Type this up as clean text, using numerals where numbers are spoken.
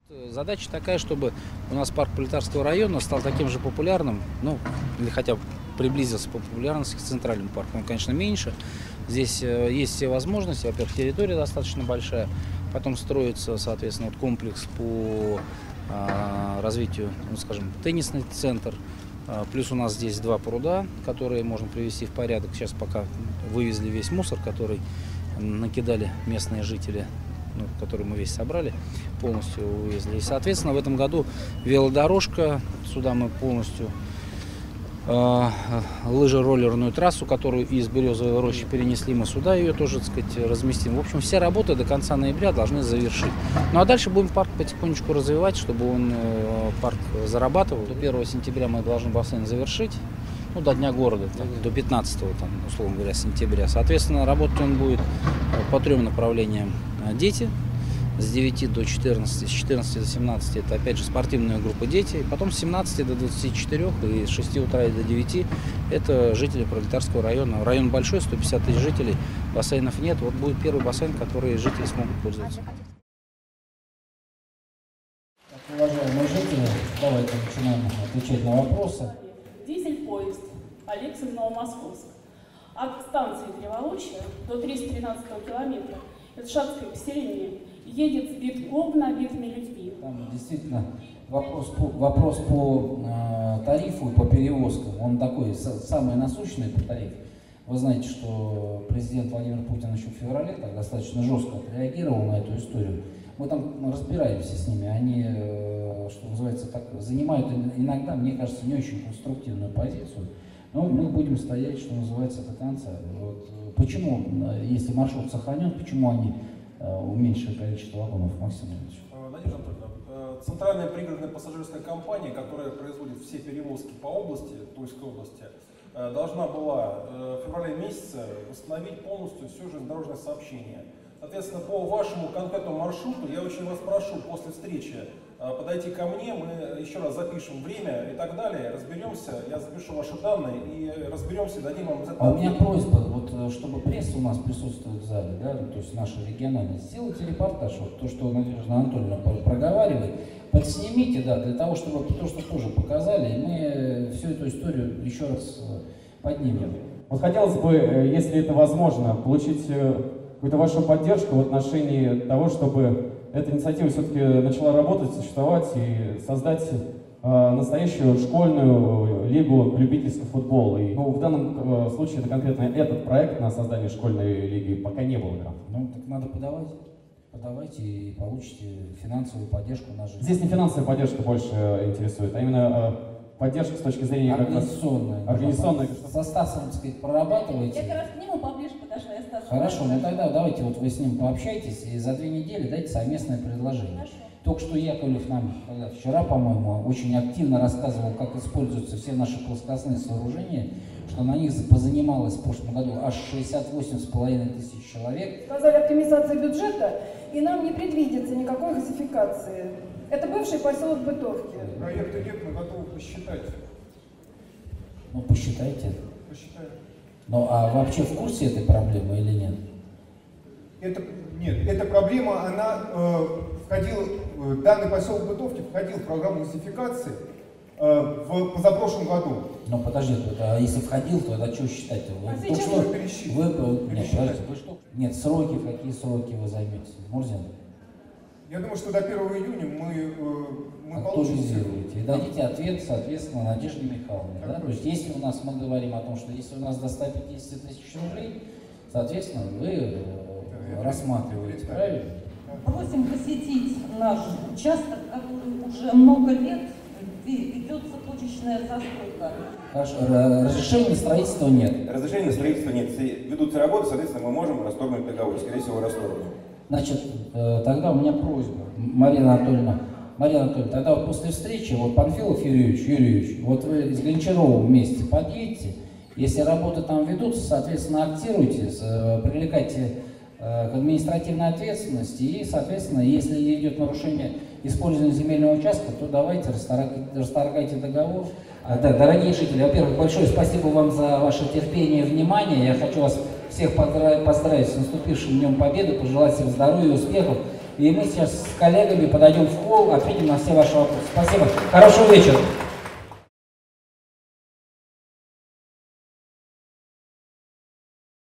Задача такая, чтобы у нас парк Пролетарского района стал таким же популярным, ну, или хотя бы приблизился по популярности к центральному парку. Он, конечно, меньше. Здесь есть все возможности. Во-первых, территория достаточно большая. Потом строится, соответственно, вот комплекс по развитию, ну, скажем, теннисный центр. Плюс у нас здесь 2 пруда, которые можно привести в порядок. Сейчас пока вывезли весь мусор, который накидали местные жители, ну, который мы весь собрали, полностью увезли. И, соответственно, в этом году велодорожка, сюда мы полностью лыжероллерную трассу, которую из Березовой рощи перенесли, мы сюда ее тоже, так сказать, разместим. В общем, все работы до конца ноября должны завершить. Ну а дальше будем парк потихонечку развивать, чтобы он, парк, зарабатывал. До 1 сентября мы должны бассейн завершить. Ну, до Дня города, так, до 15, там, условно говоря, сентября. Соответственно, работать он будет по 3 направлениям. Дети с 9 до 14, с 14 до 17 это опять же спортивная группа дети. Потом с 17 до 24 и с 6 утра и до 9 это жители Пролетарского района. Район большой, 150 тысяч жителей, бассейнов нет. Вот будет первый бассейн, который жители смогут пользоваться. Уважаемые жители, давайте начинаем отвечать на вопросы. Дизель-поезд Алексин-Новомосковск. От станции Древолучья до 313 километра, это Шацкое поселение, едет с битком набитыми людьми. Там действительно вопрос по тарифу и по перевозкам, он такой, самый насущный по тарифу. Вы знаете, что президент Владимир Путин еще в феврале так достаточно жестко отреагировал на эту историю. Мы там разбираемся с ними, они, что называется, так, занимают иногда, мне кажется, не очень конструктивную позицию, но мы будем стоять, что называется, до конца. Вот. Почему, если маршрут сохранен, почему они уменьшили количество вагонов, Максим Ильич? Надежда Анатольевна, центральная пригородная пассажирская компания, которая производит все перевозки по области, Тульской области, должна была в феврале месяце восстановить полностью все железнодорожное сообщение. Соответственно, по вашему конкретному маршруту я очень вас прошу после встречи подойти ко мне, мы еще раз запишем время и так далее, разберемся, я запишу ваши данные и разберемся, дадим вам А у меня просьба, вот, чтобы пресса у нас присутствует в зале, да, то есть наша региональная, сделайте репортаж, вот то, что Надежда Анатольевна проговаривает, подснимите, да, для того, чтобы то, что тоже показали, и мы всю эту историю еще раз поднимем. Вот хотелось бы, если это возможно, получить какую-то вашу поддержку в отношении того, чтобы эта инициатива все-таки начала работать, существовать и создать настоящую школьную лигу любительского футбола. И, ну, в данном случае это конкретно этот проект на создание школьной лиги пока не был. Да. Ну, так надо подавать. Подавайте и получите финансовую поддержку на жизнь. Здесь не финансовая поддержка больше интересует, а именно поддержка с точки зрения организационная. Со Стасом, так сказать, прорабатываете. Я как раз к нему поближе подошла, я Стас. Хорошо, ну тогда давайте вот вы с ним пообщайтесь и за 2 недели дайте совместное предложение. Хорошо. Только что Яковлев нам вчера, по-моему, очень активно рассказывал, как используются все наши плоскостные сооружения, что на них позанималось в прошлом году аж 68,5 тысяч человек. Сказали оптимизация бюджета, и нам не предвидится никакой газификации. Это бывший поселок Бытовки. Проекты нет, мы готовы посчитать. Ну, посчитайте. Посчитаем. Ну, а вообще в курсе этой проблемы или нет? Нет, эта проблема, она входила, данный поселок Бытовки входил в программу газификации в позапрошлом году. Ну, подожди, а если входил, то это что считать-то? Сейчас уже пересчитываем. Нет, сроки, в какие сроки вы займетесь? Мурзин? Я думаю, что до 1 июня мы получим. Актуализируете и дадите ответ, соответственно, Надежде Михайловне. Да? То есть, если у нас, мы говорим о том, что если у нас до 150 тысяч рублей, соответственно, вы рассматриваете, правильно? Просим посетить наш участок, который уже много лет ведется точечная застройка. Хорошо. Разрешения на строительство нет. Разрешения на строительство нет. Если ведутся работы, соответственно, мы можем расторгнуть договор. Скорее всего, расторгнем. Значит, тогда у меня просьба, Марина Анатольевна, тогда вот после встречи, вот Панфилов Юрьевич, вот вы с Гончаровым вместе подъедете, если работы там ведутся, соответственно, актируйте, привлекайте к административной ответственности и, соответственно, если идет нарушение использования земельного участка, то давайте расторгайте договор. Да, дорогие жители, во-первых, большое спасибо вам за ваше терпение и внимание. Я хочу вас всех поздравить с наступившим Днем Победы, пожелать всем здоровья, успехов. И мы сейчас с коллегами подойдем в холл, ответим на все ваши вопросы. Спасибо. Хорошего вечера.